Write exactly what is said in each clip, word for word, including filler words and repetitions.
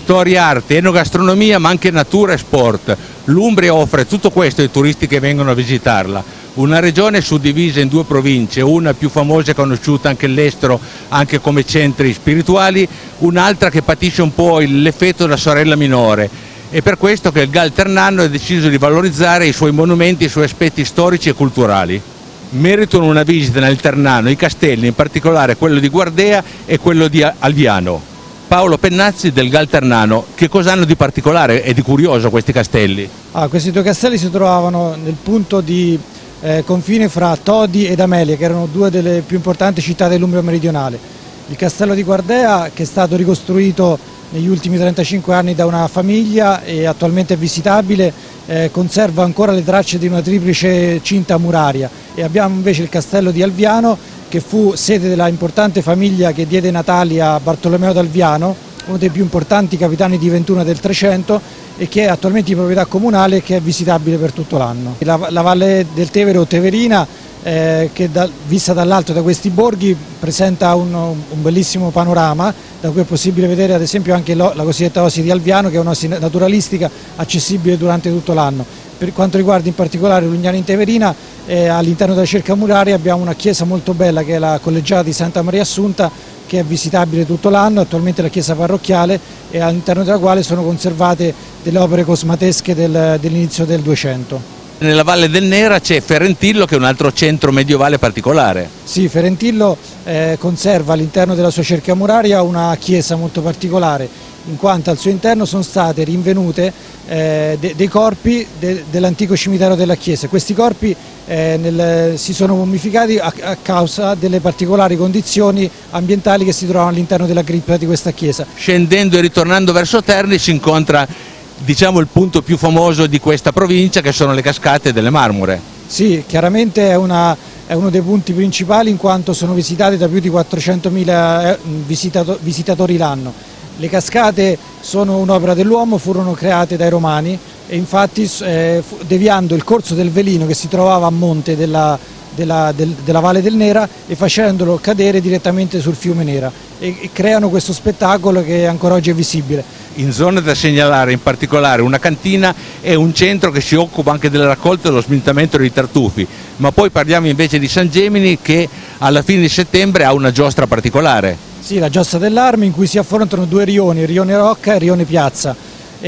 Storia, arte, enogastronomia, ma anche natura e sport. L'Umbria offre tutto questo ai turisti che vengono a visitarla. Una regione suddivisa in due province, una più famosa e conosciuta anche all'estero, anche come centri spirituali, un'altra che patisce un po' l'effetto della sorella minore. È per questo che il Gal Ternano ha deciso di valorizzare i suoi monumenti e i suoi aspetti storici e culturali. Meritano una visita nel Ternano i castelli, in particolare quello di Guardea e quello di Alviano. Paolo Pennazzi del Gal Ternano, che cosa hanno di particolare e di curioso questi castelli? Ah, questi due castelli si trovavano nel punto di eh, confine fra Todi ed Amelia, che erano due delle più importanti città dell'Umbria meridionale. Il castello di Guardea, che è stato ricostruito negli ultimi trentacinque anni da una famiglia e attualmente è visitabile, eh, conserva ancora le tracce di una triplice cinta muraria, e abbiamo invece il castello di Alviano, che fu sede della importante famiglia che diede i natali a Bartolomeo d'Alviano, uno dei più importanti capitani di Ventuna del Trecento, e che è attualmente di proprietà comunale e che è visitabile per tutto l'anno. La, la Valle del Tevere o Teverina, eh, che da, vista dall'alto da questi borghi, presenta un, un bellissimo panorama, da cui è possibile vedere ad esempio anche lo, la cosiddetta osi di Alviano, che è un'osi naturalistica accessibile durante tutto l'anno. Per quanto riguarda in particolare Lugnano in Teverina, eh, all'interno della cerca muraria abbiamo una chiesa molto bella che è la collegiata di Santa Maria Assunta, che è visitabile tutto l'anno, attualmente la chiesa parrocchiale, e all'interno della quale sono conservate delle opere cosmatesche del, dell'inizio del Duecento. Nella Valle del Nera c'è Ferentillo, che è un altro centro medievale particolare. Sì, Ferentillo eh, conserva all'interno della sua cerchia muraria una chiesa molto particolare, in quanto al suo interno sono state rinvenute eh, de, dei corpi de, dell'antico cimitero della chiesa. Questi corpi eh, nel, si sono mummificati a, a causa delle particolari condizioni ambientali che si trovano all'interno della cripta di questa chiesa. Scendendo e ritornando verso Terni si incontra, diciamo, il punto più famoso di questa provincia, che sono le cascate delle Marmore. Sì, chiaramente è, una, è uno dei punti principali, in quanto sono visitate da più di quattrocentomila visitato, visitatori l'anno. Le cascate sono un'opera dell'uomo, furono create dai Romani, e infatti eh, deviando il corso del Velino, che si trovava a monte della, della, del, della Valle del Nera, e facendolo cadere direttamente sul fiume Nera, e, e creano questo spettacolo che ancora oggi è visibile. In zona da segnalare in particolare una cantina e un centro che si occupa anche della raccolta e dello smintamento dei tartufi, ma poi parliamo invece di San Gemini, che alla fine di settembre ha una giostra particolare. Sì, la giostra dell'Arme, in cui si affrontano due rioni, il rione Rocca e il rione Piazza.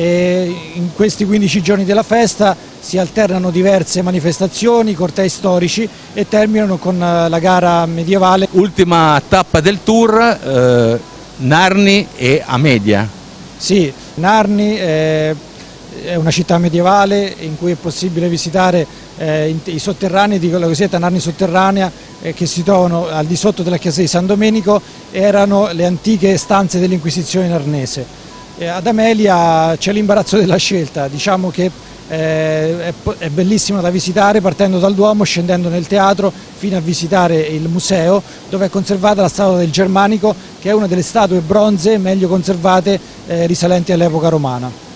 E in questi quindici giorni della festa si alternano diverse manifestazioni, cortei storici, e terminano con la gara medievale. Ultima tappa del tour, eh, Narni e Amedia. Sì, Narni eh, è una città medievale in cui è possibile visitare eh, i sotterranei di quella cosiddetta Narni sotterranea, eh, che si trovano al di sotto della chiesa di San Domenico. Erano le antiche stanze dell'Inquisizione narnese. Eh, ad Amelia c'è l'imbarazzo della scelta, diciamo che eh, è, è bellissima da visitare, partendo dal Duomo, scendendo nel teatro fino a visitare il museo, dove è conservata la statua del Germanico, che è una delle statue bronze meglio conservate eh, risalenti all'epoca romana.